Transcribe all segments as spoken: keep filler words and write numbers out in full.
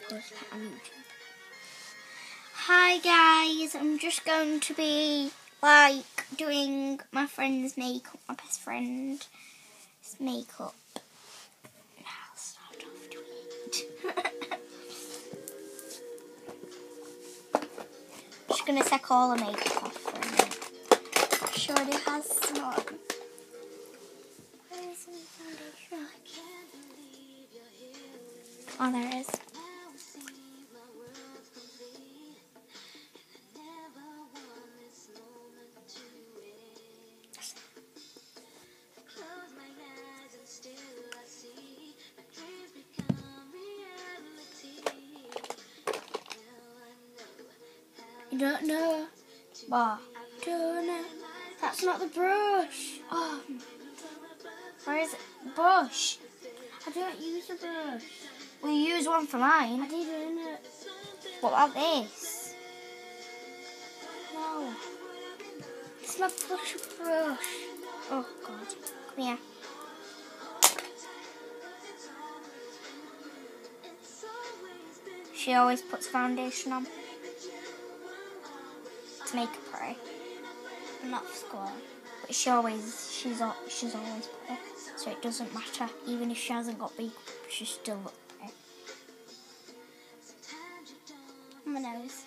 post that on YouTube. Hi guys, I'm just going to be like doing my friend's makeup, my best friend's makeup. Now I'll start off doing it. Just gonna take all the makeup off for a minute. She already has some on. Where is the foundation? Oh, there it is. You don't know? What? Don't know. That's not the brush. Oh. Where is it? Brush. I don't use a brush. Well, you use one for mine. I didn't. What about this? No. It's my brush brush. Oh, God. Come here. She always puts foundation on to make her pretty. Not for school. But she always, she's, she's always pretty. So it doesn't matter. Even if she hasn't got big, she still looks pretty. On my nose.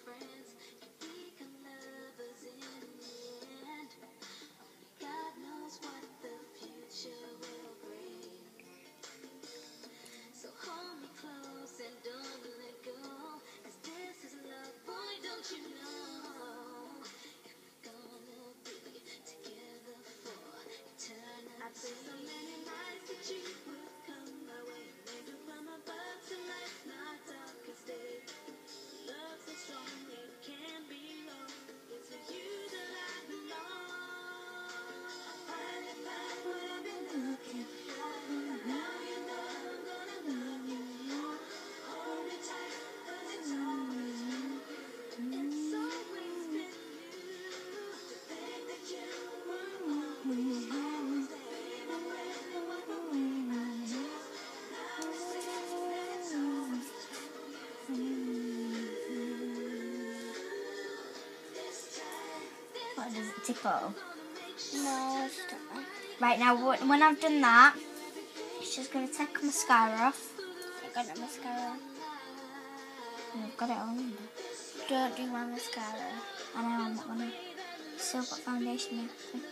What does it tickle? No, I just don't know. Right, now when I've done that, she's going to take mascara off. I've got no mascara. I've got it on. Don't do my mascara. I know I'm not going to. Still got foundation in.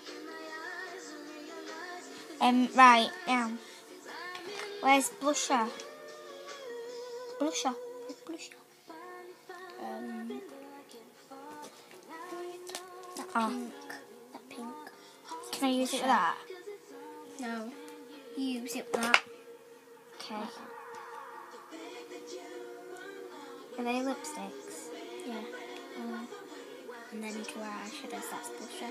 Um, right, now. Where's blusher? Blusher. Where's blusher? Um, that oh. pink. That pink. Can I use blusher. It with that? No. You use it with that. Okay. Are they lipsticks? Yeah. Um, and then to our eyeshadows, that's blusher.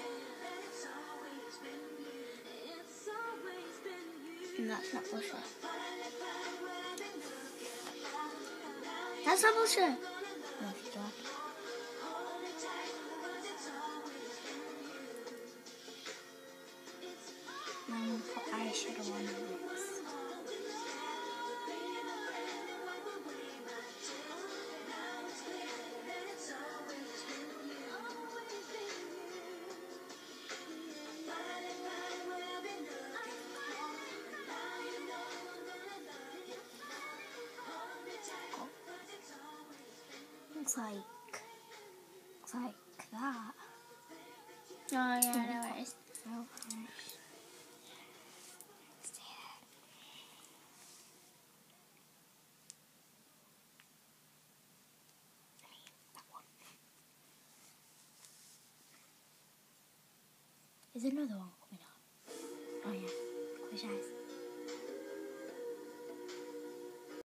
And that's not blusher. That's not blusher. No, it's not. Now I'm going to put eyeshadow on my lips. It's like, it's like that. Oh yeah, I know it is. Oh, Is another one coming on? Oh yeah, close your eyes.